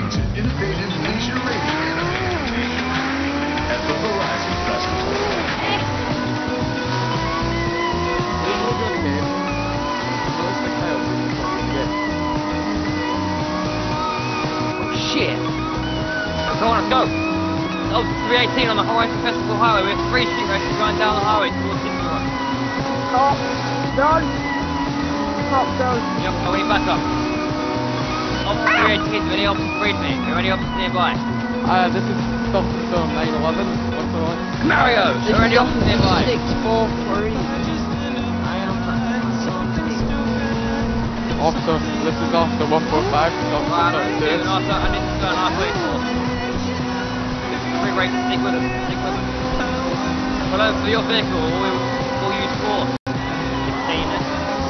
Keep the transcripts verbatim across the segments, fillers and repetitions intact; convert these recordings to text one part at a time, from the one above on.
It's an innovative leisure radio animation at the Verizon Festival. Oh shit! Oh, come on, let's go! Oh, three eighteen on the Horizon Festival Highway. We have three street races going down the highway towards Disneyland. Stop! Done! Stop, done! Yep, I need back up. Oh, three eighteen, do any options read me? Are there any options nearby? Uh, this is Stockton Film nine eleven. What's the one? Mario! Are there any options nearby? six four three. Officer, this is Officer one four five. Right, I need to go an halfway course. Three races, stick with them, stick with them. Pull over for your vehicle, or we'll, we'll use force. sixteen it.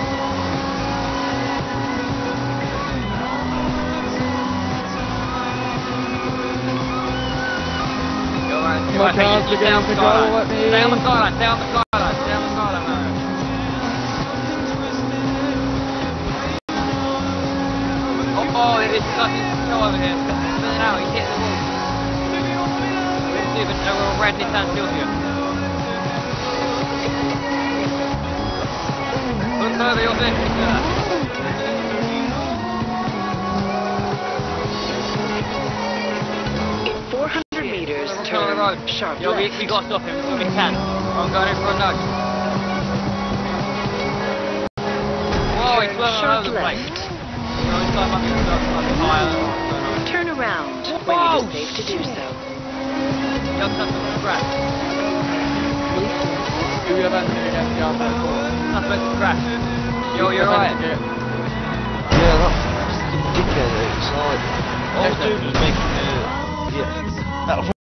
Go right, go right, cars stay begin on to the go, skyline. let me Stay on the in. skyline, stay on the skyline, stay on the skyline, Mario. Oh, it is starting to show over here. Spilling out, he's hitting the wall. Stupid, no, we'll red Nissan Silvia. Look over your vehicle, sir. In four hundred meters, Turn on the turn road. sharp Yo, we, left. we got to stop him, so we can. I'm going in for a nudge. Whoa, he's swerving all Sharp over the place. left. You know, he's got my stuff on the tire. Turn around Whoa! when it is safe to do so. Yo, something on the crash. Do we have anything against the outside court? Nothing to crash. Yo, you're right. Yeah, that dickhead outside. All There's dude was making